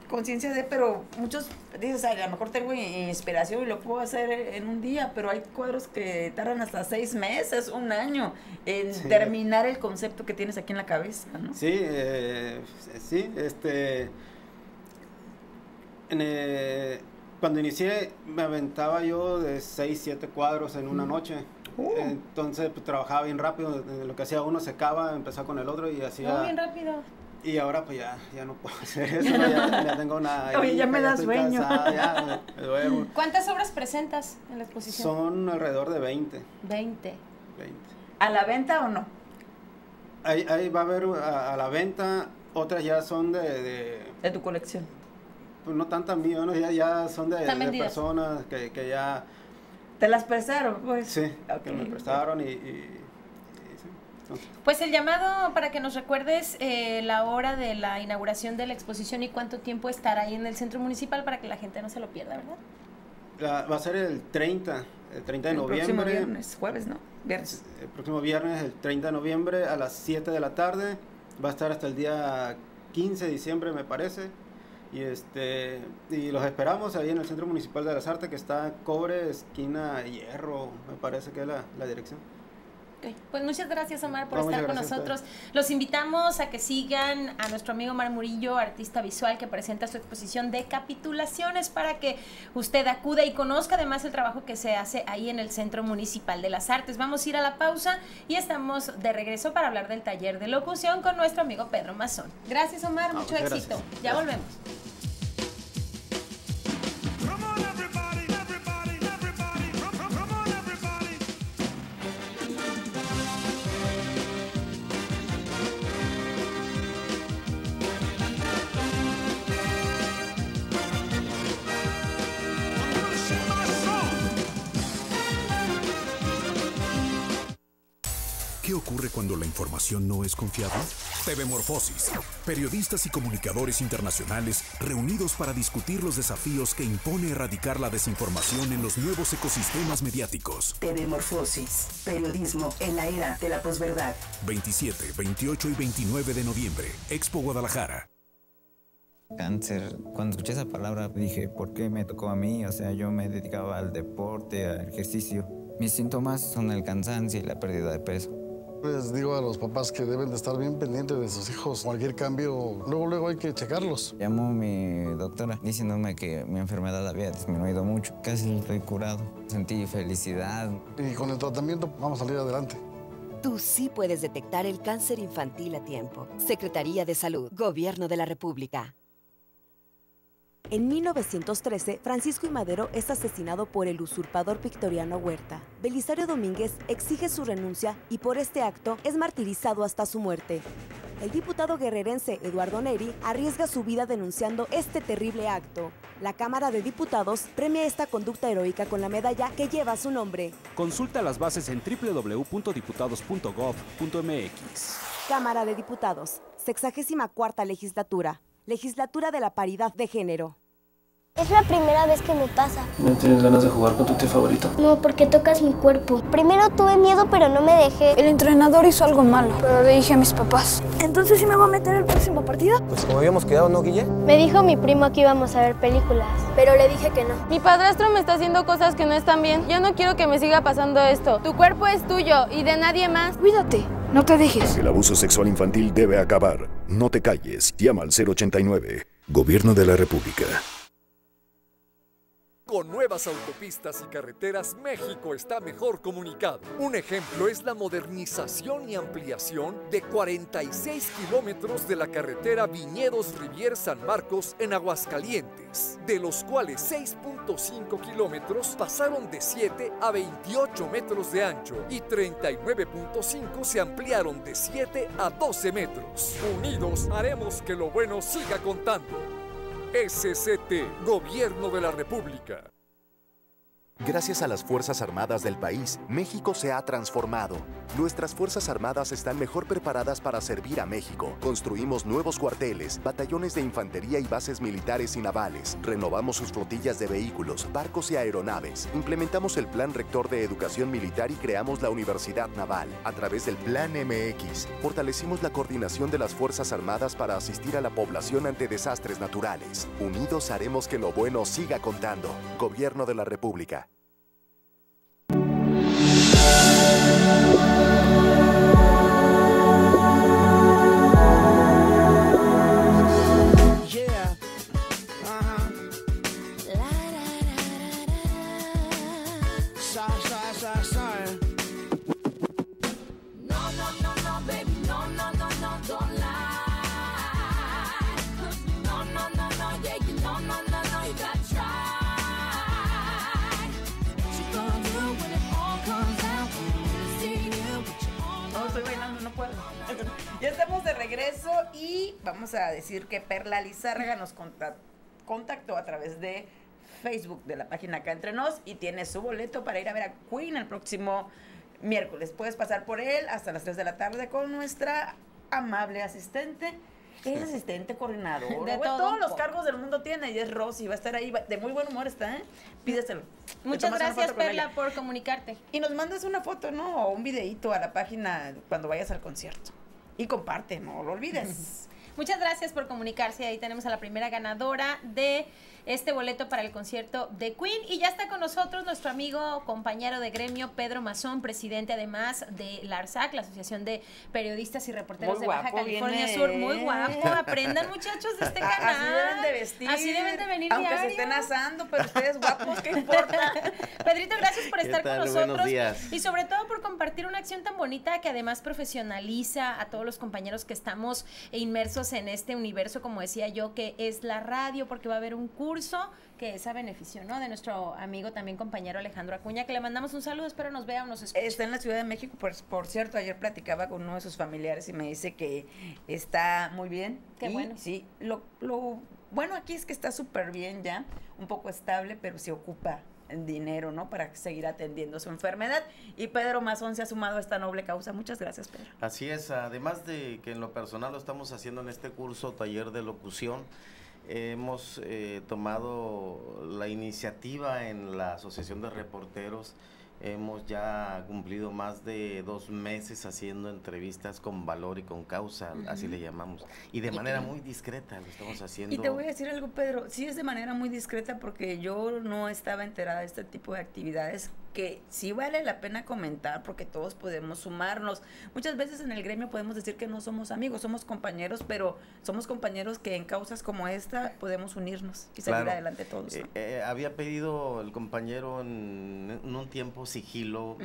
conciencia de, pero muchos dices, a lo mejor tengo inspiración y lo puedo hacer en un día, pero hay cuadros que tardan hasta 6 meses, 1 año en terminar el concepto que tienes aquí en la cabeza, ¿no? Sí, sí, cuando inicié me aventaba yo de 6, 7 cuadros en una noche. Entonces pues, trabajaba bien rápido, lo que hacía uno secaba, empezaba con el otro y hacía... bien rápido. Y ahora pues ya no puedo hacer eso, ya tengo una... Oye, ya me da sueño. Cansada, me duermo. ¿Cuántas obras presentas en la exposición? Son alrededor de 20. 20. ¿A la venta o no? Ahí va a haber a la venta, otras ya son de tu colección. Pues no tantas mías, ¿no? ya son de personas que ya... ¿Te las prestaron? Pues? Sí, que me prestaron y sí. Pues el llamado para que nos recuerdes la hora de la inauguración de la exposición y cuánto tiempo estará ahí en el centro municipal para que la gente no se lo pierda, ¿verdad? Va a ser el 30 de noviembre. El próximo viernes, jueves, ¿no? Viernes. El próximo viernes, el 30 de noviembre a las 7 de la tarde. Va a estar hasta el día 15 de diciembre, me parece. Y los esperamos ahí en el Centro Municipal de las Artes, que está Cobre, esquina Hierro, me parece que es la dirección. Okay. Pues muchas gracias, Omar, por estar con nosotros. Los invitamos a que sigan a nuestro amigo Omar Murillo, artista visual, que presenta su exposición de capitulaciones, para que usted acuda y conozca además el trabajo que se hace ahí en el Centro Municipal de las Artes. Vamos a ir a la pausa y estamos de regreso para hablar del taller de locución con nuestro amigo Pedro Mazón. Gracias, Omar, mucho éxito. Gracias. Ya volvemos. ¿Qué ocurre cuando la información no es confiable? TV Morfosis. Periodistas y comunicadores internacionales reunidos para discutir los desafíos que impone erradicar la desinformación en los nuevos ecosistemas mediáticos. TV Morfosis. Periodismo en la era de la posverdad. 27, 28 y 29 de noviembre. Expo Guadalajara. Cáncer. Cuando escuché esa palabra dije, ¿por qué me tocó a mí? O sea, yo me dedicaba al deporte, al ejercicio. Mis síntomas son el cansancio y la pérdida de peso. Les digo a los papás que deben de estar bien pendientes de sus hijos. Cualquier cambio, luego hay que checarlos. Llamó mi doctora diciéndome que mi enfermedad había disminuido mucho. Casi estoy curado. Sentí felicidad. Y con el tratamiento vamos a salir adelante. Tú sí puedes detectar el cáncer infantil a tiempo. Secretaría de Salud, Gobierno de la República. En 1913, Francisco I. Madero es asesinado por el usurpador Victoriano Huerta. Belisario Domínguez exige su renuncia y por este acto es martirizado hasta su muerte. El diputado guerrerense Eduardo Neri arriesga su vida denunciando este terrible acto. La Cámara de Diputados premia esta conducta heroica con la medalla que lleva su nombre. Consulta las bases en www.diputados.gov.mx. Cámara de Diputados, 64ª Legislatura. Legislatura de la Paridad de Género. Es la primera vez que me pasa. ¿No tienes ganas de jugar con tu tío favorito? No, porque tocas mi cuerpo. Primero tuve miedo, pero no me dejé. El entrenador hizo algo malo, pero le dije a mis papás. ¿Entonces sí me va a meter el próximo partido? Pues como habíamos quedado, ¿no, Guille? Me dijo mi primo que íbamos a ver películas, pero le dije que no. Mi padrastro me está haciendo cosas que no están bien. Yo no quiero que me siga pasando esto. Tu cuerpo es tuyo y de nadie más. Cuídate, no te dejes. El abuso sexual infantil debe acabar. No te calles. Llama al 089. Gobierno de la República. Con nuevas autopistas y carreteras, México está mejor comunicado. Un ejemplo es la modernización y ampliación de 46 kilómetros de la carretera Viñedos-Rivier-San Marcos en Aguascalientes, de los cuales 6.5 kilómetros pasaron de 7 a 28 metros de ancho y 39.5 se ampliaron de 7 a 12 metros. Unidos haremos que lo bueno siga contando. SCT, Gobierno de la República. Gracias a las Fuerzas Armadas del país, México se ha transformado. Nuestras Fuerzas Armadas están mejor preparadas para servir a México. Construimos nuevos cuarteles, batallones de infantería y bases militares y navales. Renovamos sus flotillas de vehículos, barcos y aeronaves. Implementamos el Plan Rector de Educación Militar y creamos la Universidad Naval. A través del Plan MX, fortalecimos la coordinación de las Fuerzas Armadas para asistir a la población ante desastres naturales. Unidos haremos que lo bueno siga contando. Gobierno de la República. Ya estamos de regreso y vamos a decir que Perla Lizárraga nos contactó a través de Facebook de la página Acá Entre Nos y tiene su boleto para ir a ver a Queen el próximo miércoles. Puedes pasar por él hasta las 3 de la tarde con nuestra amable asistente. Es asistente, coordinador, de todo todos los cargos del mundo tiene y es Rosy, va a estar ahí, de muy buen humor está, ¿eh? Pídeselo. Muchas gracias, Perla, por comunicarte. Y nos mandas una foto, ¿no? O un videíto a la página cuando vayas al concierto. Y comparte, no lo olvides. Muchas gracias por comunicarse. Ahí tenemos a la primera ganadora de este boleto para el concierto de Queen. Y ya está con nosotros nuestro amigo, compañero de gremio, Pedro Mazón, presidente además de la ARSAC, la Asociación de Periodistas y Reporteros de Baja California Sur. Muy guapo. Aprendan, muchachos, de este canal. Así deben de vestir. Así deben de venir aunque diario. se estén asando, pero ustedes guapos, ¿qué importa? Pedrito, gracias por estar con nosotros. Buenos días. Y sobre todo por compartir una acción tan bonita que además profesionaliza a todos los compañeros que estamos inmersos en este universo, como decía yo, que es la radio, porque va a haber un curso que es a beneficio, ¿no? De nuestro amigo, también compañero Alejandro Acuña, que le mandamos un saludo, espero nos vea o nos escuche. Está en la Ciudad de México, pues, por cierto, ayer platicaba con uno de sus familiares y me dice que está muy bien. Qué bueno. Sí, lo bueno aquí es que está súper bien ya, un poco estable, pero se ocupa dinero, ¿no? Para seguir atendiendo su enfermedad. Y Pedro Mazón se ha sumado a esta noble causa. Muchas gracias, Pedro. Así es, además de que en lo personal lo estamos haciendo en este curso, taller de locución, hemos tomado la iniciativa en la Asociación de Reporteros. Hemos ya cumplido más de 2 meses haciendo entrevistas con valor y con causa, así le llamamos. Y de manera muy discreta lo estamos haciendo. Y te voy a decir algo, Pedro, sí es de manera muy discreta porque yo no estaba enterada de este tipo de actividades que sí vale la pena comentar porque todos podemos sumarnos. Muchas veces en el gremio podemos decir que no somos amigos, somos compañeros, pero somos compañeros que en causas como esta podemos unirnos y salir adelante todos, ¿no? Había pedido el compañero en un tiempo sigilo,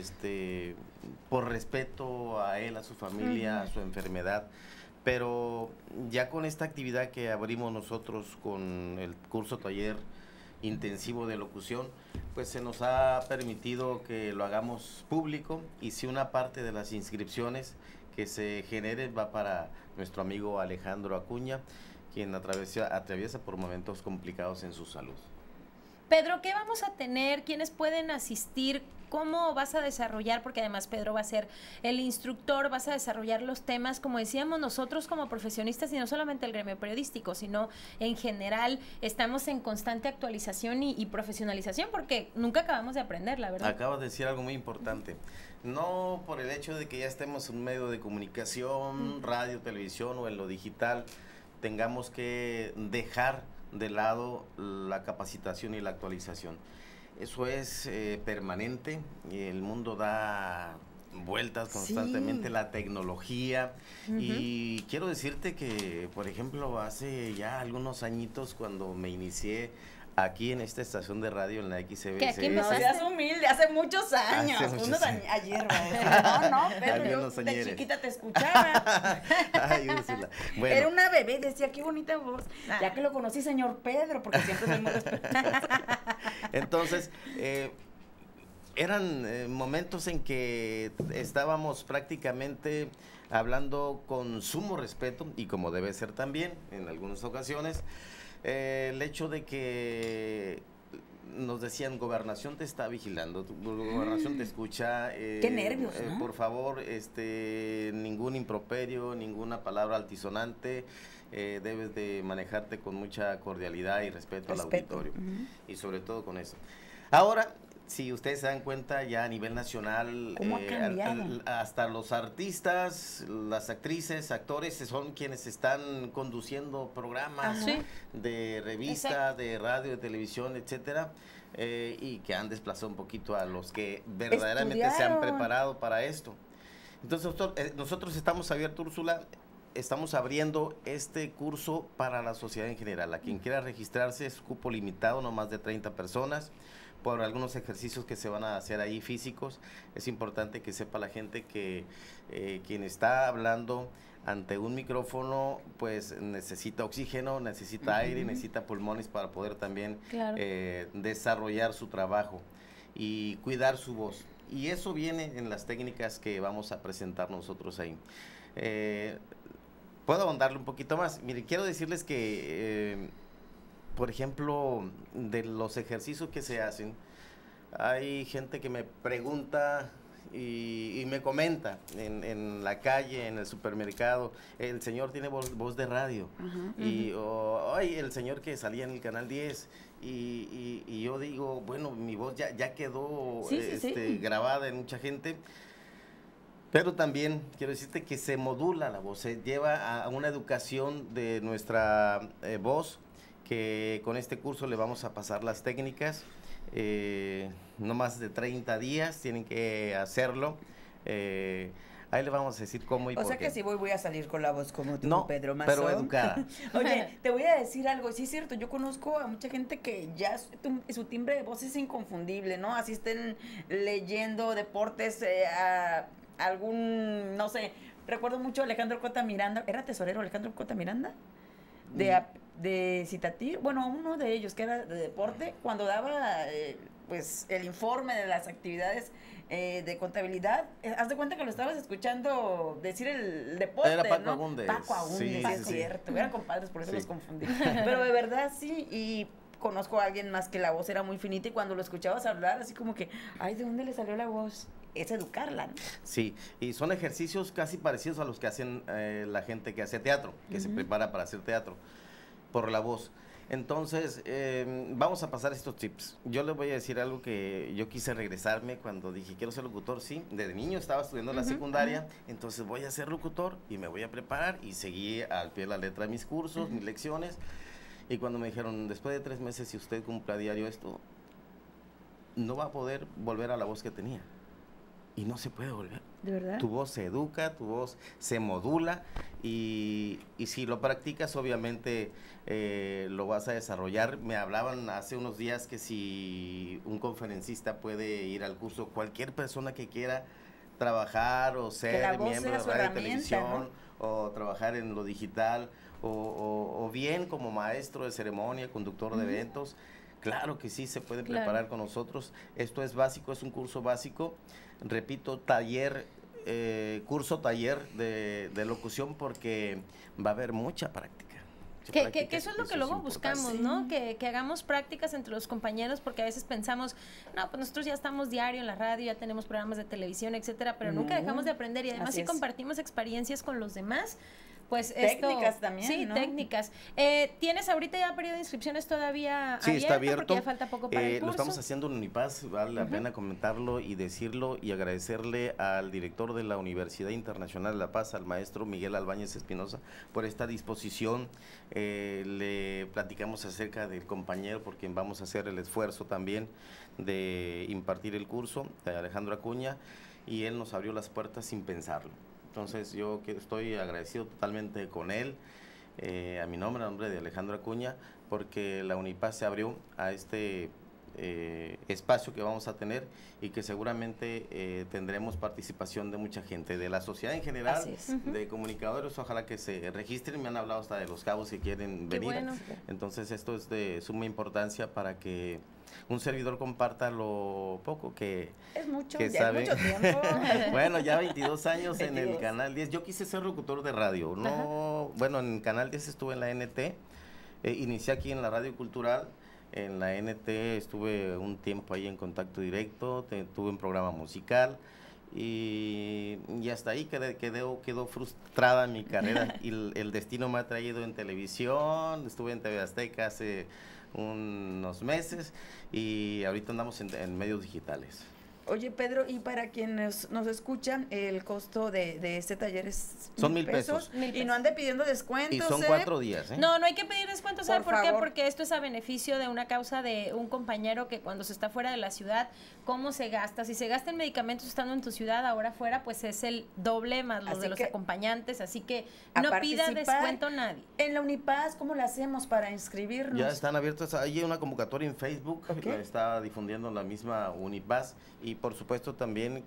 por respeto a él, a su familia, a su enfermedad, pero ya con esta actividad que abrimos nosotros con el curso taller intensivo de locución, pues se nos ha permitido que lo hagamos público y si una parte de las inscripciones que se generen va para nuestro amigo Alejandro Acuña, quien atraviesa por momentos complicados en su salud. Pedro, ¿qué vamos a tener? ¿Quiénes pueden asistir? ¿Cómo vas a desarrollar? Porque además Pedro va a ser el instructor, vas a desarrollar los temas, como decíamos nosotros como profesionistas, y no solamente el gremio periodístico, sino en general estamos en constante actualización y profesionalización, porque nunca acabamos de aprender, la verdad. Acabas de decir algo muy importante. No por el hecho de que ya estemos en un medio de comunicación, radio, televisión o en lo digital, tengamos que dejar de lado la capacitación y la actualización. Eso es permanente, y el mundo da vueltas constantemente, la tecnología, y quiero decirte que, por ejemplo, hace ya algunos añitos cuando me inicié aquí en esta estación de radio en la XCBC. Que aquí no seas humilde, hace muchos años. Ayer, pero yo de chiquita te escuchaba. Ay, Úrsula. Bueno. Era una bebé, decía, qué bonita voz. Ya que lo conocí, señor Pedro, porque siempre soy muy respetuosa. Entonces, eran momentos en que estábamos prácticamente hablando con sumo respeto, y como debe ser también en algunas ocasiones, el hecho de que nos decían, Gobernación te está vigilando, Gobernación te escucha. Qué nervios, ¿no? Por favor, ningún improperio, ninguna palabra altisonante, debes de manejarte con mucha cordialidad y respeto al auditorio, y sobre todo con eso. Ahora, si ustedes se dan cuenta, ya a nivel nacional, ¿cómo ha cambiado? hasta los artistas, las actrices, actores, son quienes están conduciendo programas de revista, Exacto. de radio, de televisión, etcétera, y que han desplazado un poquito a los que verdaderamente se han preparado para esto. Entonces, nosotros estamos abiertos, Úrsula, estamos abriendo este curso para la sociedad en general. A quien quiera registrarse, es cupo limitado, no más de 30 personas. Por algunos ejercicios que se van a hacer ahí físicos. Es importante que sepa la gente que quien está hablando ante un micrófono, pues necesita oxígeno, necesita aire, necesita pulmones para poder también desarrollar su trabajo y cuidar su voz. Y eso viene en las técnicas que vamos a presentar nosotros ahí. ¿Puedo ahondarle un poquito más? Mire, quiero decirles que por ejemplo, de los ejercicios que se hacen, hay gente que me pregunta y me comenta en la calle, en el supermercado, el señor tiene voz de radio, y ay, el señor que salía en el Canal 10, y yo digo, bueno, mi voz ya quedó grabada en mucha gente. Pero también quiero decirte que se modula la voz, se lleva a una educación de nuestra voz, que con este curso le vamos a pasar las técnicas, no más de 30 días, tienen que hacerlo. Ahí le vamos a decir cómo y por qué. O sea que si voy a salir con la voz como tú, no, Pedro Mazón. pero educada. Oye, te voy a decir algo, sí es cierto, yo conozco a mucha gente que ya su timbre de voz es inconfundible, ¿no? Así estén leyendo deportes, algún, no sé, recuerdo mucho a Alejandro Cota Miranda, ¿era tesorero Alejandro Cota Miranda? De Citatir, bueno, uno de ellos que era de deporte, cuando daba pues el informe de las actividades de contabilidad, haz de cuenta que lo estabas escuchando decir el deporte, era Paco ¿no? Agúndez. Paco Agúndez, Sí, es cierto, eran compadres, por eso los confundí. Sí. Pero de verdad sí, y conozco a alguien más que la voz era muy finita y cuando lo escuchabas hablar, así como que, ay, ¿de dónde le salió la voz? Es educarla, ¿no? Sí, y son ejercicios casi parecidos a los que hacen la gente que hace teatro, que se prepara para hacer teatro, por la voz. Entonces, vamos a pasar estos tips. Yo les voy a decir algo que yo quise regresarme cuando dije, quiero ser locutor, sí. Desde niño estaba estudiando la secundaria, entonces voy a ser locutor y me voy a preparar, y seguí al pie de la letra mis cursos, mis lecciones. Y cuando me dijeron, después de 3 meses, si usted cumple a diario esto, no va a poder volver a la voz que tenía. Y no se puede volver. ¿De verdad? Tu voz se educa, tu voz se modula, y si lo practicas, obviamente lo vas a desarrollar. Me hablaban hace unos días que si un conferencista puede ir al curso, cualquier persona que quiera trabajar o ser miembro de radio y televisión, ¿no? O trabajar en lo digital, o bien como maestro de ceremonia, conductor de eventos, claro que sí se puede preparar con nosotros. Esto es básico, es un curso básico. Repito, curso taller de locución, porque va a haber mucha práctica. Que eso es lo que luego buscamos, ¿no? Que hagamos prácticas entre los compañeros, porque a veces pensamos, no, pues nosotros ya estamos diario en la radio, ya tenemos programas de televisión, etcétera, pero nunca dejamos de aprender, y además si compartimos experiencias con los demás, pues técnicas también, sí, ¿no? técnicas. ¿Tienes ahorita ya periodo de inscripciones todavía sí, está abierto? Porque ya falta poco para el curso. Lo estamos haciendo en Unipaz, vale la pena comentarlo y decirlo, y agradecerle al director de la Universidad Internacional de La Paz, al maestro Miguel Albáñez Espinosa, por esta disposición. Le platicamos acerca del compañero por quien vamos a hacer el esfuerzo también de impartir el curso, de Alejandro Acuña, y él nos abrió las puertas sin pensarlo. Entonces yo estoy agradecido totalmente con él, a mi nombre, a nombre de Alejandro Acuña, porque la Unipaz se abrió a este espacio que vamos a tener, y que seguramente tendremos participación de mucha gente, de la sociedad en general, de comunicadores, ojalá que se registren. Me han hablado hasta de Los Cabos si quieren venir. Bueno. Entonces esto es de suma importancia para que un servidor comparta lo poco que es mucho, que ya sabe. Es mucho tiempo. Bueno, ya 22 años en el Canal 10. Yo quise ser locutor de radio, no, bueno, en Canal 10 estuve en la NT, inicié aquí en la Radio Cultural, en la NT estuve un tiempo ahí en contacto directo, tuve un programa musical y hasta ahí quedó frustrada mi carrera y el destino me ha traído en televisión, estuve en TV Azteca hace unos meses y ahorita andamos en medios digitales. Oye, Pedro, y para quienes nos escuchan, el costo de este taller es son 1,000 pesos. Y no ande pidiendo descuentos. Y son 4 días, ¿eh? No hay que pedir descuentos, ¿sabe por qué? Porque esto es a beneficio de una causa de un compañero que cuando se está fuera de la ciudad, ¿cómo se gasta? Si se gasta en medicamentos estando en tu ciudad, ahora fuera, pues es el doble más los de los acompañantes, así que no pida descuento nadie. En la Unipaz, ¿cómo lo hacemos para inscribirnos? Ya están abiertos, hay una convocatoria en Facebook, la está difundiendo la misma Unipaz, y por supuesto también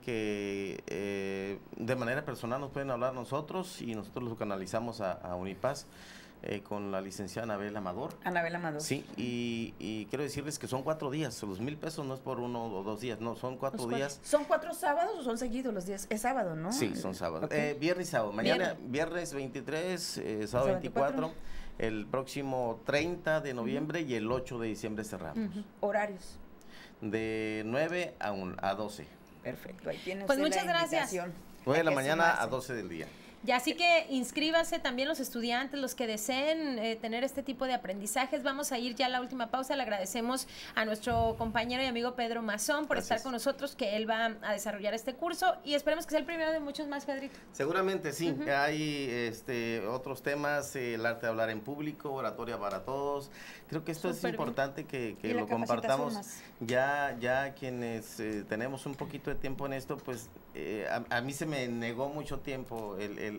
que de manera personal nos pueden hablar nosotros y nosotros los canalizamos a Unipaz con la licenciada Anabel Amador. Anabel Amador. Sí, y quiero decirles que son 4 días, los 1,000 pesos no es por 1 o 2 días, no, son 4 días. ¿Son 4 sábados o son seguidos los días? Es sábado, ¿no? Sí, son sábados. Viernes y sábado, mañana viernes 23, sábado 24, el próximo 30 de noviembre y el 8 de diciembre cerramos. ¿Horarios? De 9 a 12. Perfecto, ahí tiene pues muchas gracias. 9 de la mañana a 12 del día. Y así que inscríbanse también los estudiantes, los que deseen tener este tipo de aprendizajes. Vamos a ir ya a la última pausa. Le agradecemos a nuestro compañero y amigo Pedro Mazón por estar con nosotros, que él va a desarrollar este curso y esperemos que sea el primero de muchos más, Pedrito. Seguramente sí. Hay otros temas, el arte de hablar en público, oratoria para todos. Creo que esto es importante que lo compartamos. Ya quienes tenemos un poquito de tiempo en esto, pues a mí se me negó mucho tiempo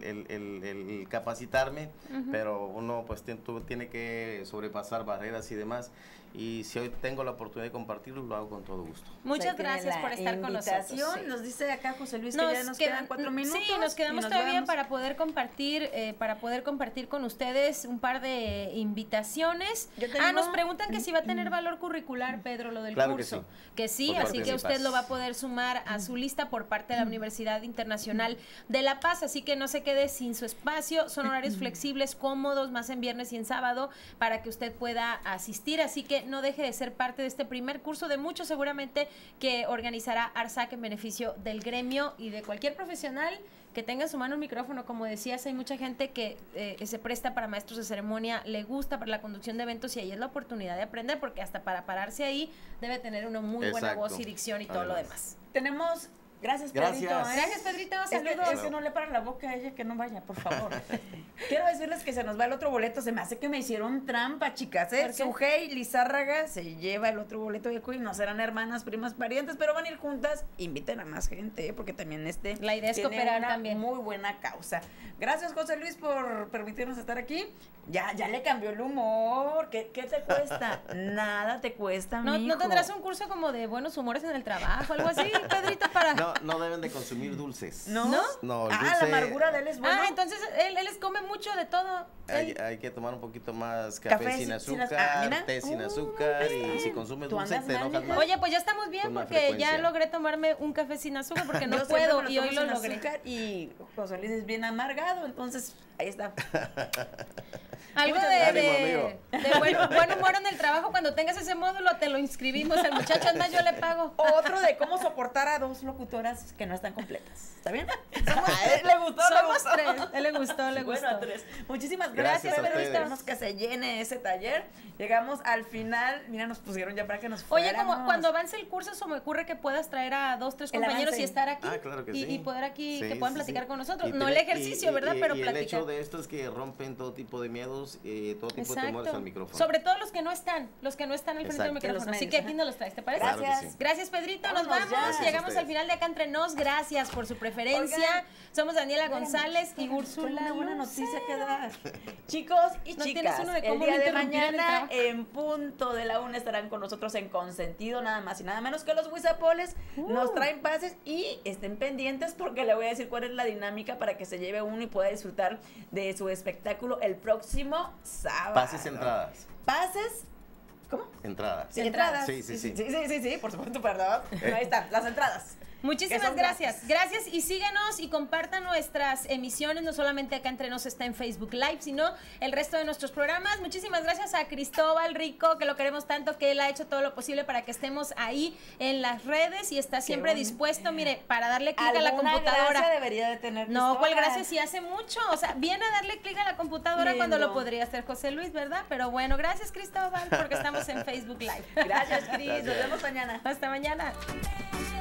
el capacitarme, pero uno pues tiene que sobrepasar barreras y demás, y si hoy tengo la oportunidad de compartirlo, lo hago con todo gusto. Muchas gracias por estar con nosotros. Sí. Nos dice acá José Luis que ya nos quedan 4 minutos. Sí, nos quedamos todavía para poder compartir con ustedes un par de invitaciones. Nos preguntan que si va a tener valor curricular, Pedro, lo del curso. Que sí, así que usted lo va a poder sumar a su lista por parte de la Universidad Internacional de La Paz, así que no se quede sin su espacio. Son horarios flexibles, cómodos, más en viernes y en sábado, para que usted pueda asistir, así que no deje de ser parte de este primer curso de muchos seguramente que organizará ARSAC en beneficio del gremio y de cualquier profesional que tenga en su mano un micrófono. Como decías, hay mucha gente que se presta para maestros de ceremonia, le gusta para la conducción de eventos, y ahí es la oportunidad de aprender, porque hasta para pararse ahí debe tener una muy buena voz y dicción y todo lo demás. Tenemos... Gracias, Pedrito. Gracias, Pedrito. Saludos. Es que no le para la boca a ella, que no vaya, por favor. Quiero decirles que se nos va el otro boleto. Se me hace que me hicieron trampa, chicas. Sujei Lizárraga se lleva el otro boleto de Queen. No serán hermanas, primas, parientes, pero van a ir juntas. Inviten a más gente, porque también la idea es cooperar también. Muy buena causa. Gracias, José Luis, por permitirnos estar aquí. Ya le cambió el humor. ¿Qué te cuesta? Nada te cuesta, mijo. ¿No tendrás un curso como de buenos humores en el trabajo, algo así, Pedrito, para... No deben de consumir dulces. ¿No? No, el dulce... la amargura de él es bueno. Entonces él les come mucho de todo. Hay que tomar un poquito más café sin azúcar, té sin azúcar, y si consumes dulce te enojas más. Oye, pues ya estamos bien, porque ya logré tomarme un café sin azúcar, porque no puedo, y hoy lo logré. Y José Luis es bien amargado, entonces ahí está. Algo de buen humor en el trabajo. Cuando tengas ese módulo te lo inscribimos al muchacho, además yo le pago. Otro de cómo soportar a 2 locutoras que no están completas. ¿Está bien? Somos 3. Él le gustó. Bueno, a 3. Muchísimas gracias, Pedro. Esperamos que se llene ese taller. Llegamos al final. Mira, nos pusieron ya para que nos fuéramos. Oye, como cuando avance el curso, se me ocurre que puedas traer a 2, 3 compañeros y estar aquí. Claro que y poder aquí, que puedan platicar con nosotros. Y no el ejercicio, ¿verdad? Pero platicar. El hecho de esto es que rompen todo tipo de miedos, todo tipo de temores al micrófono. Sobre todo los que no están al frente del micrófono. Así que aquí nos los traes, ¿te parece? Gracias. Gracias, Pedrito. Nos vamos. Llegamos al final de Acá Entre Nos. Gracias por su preferencia. Oigan, somos Daniela González y Úrsula. Una buena noticia que dar. Chicos y chicas, el día de mañana en punto de la 1 estarán con nosotros en Consentido, nada más y nada menos que los Huizapoles. Nos traen pases y estén pendientes, porque le voy a decir cuál es la dinámica para que se lleve uno y pueda disfrutar de su espectáculo el próximo sábado. Pases, entradas. Pases. ¿Cómo? Entradas. Sí, entradas. Sí, por supuesto, perdón. Ahí están, las entradas. Muchísimas gracias. Gracias y síguenos y compartan nuestras emisiones, no solamente acá Entre Nos está en Facebook Live, sino el resto de nuestros programas. Muchísimas gracias a Cristóbal Rico, que lo queremos tanto, que él ha hecho todo lo posible para que estemos ahí en las redes y está siempre dispuesto, mire, para darle clic a la computadora. Gracia debería de tener No, ¿cuál gracias? Si hace mucho, o sea, viene a darle clic a la computadora cuando lo podría hacer José Luis, ¿verdad? Pero bueno, gracias Cristóbal, porque estamos en Facebook Live. Gracias, Cris. Nos vemos mañana. Hasta mañana.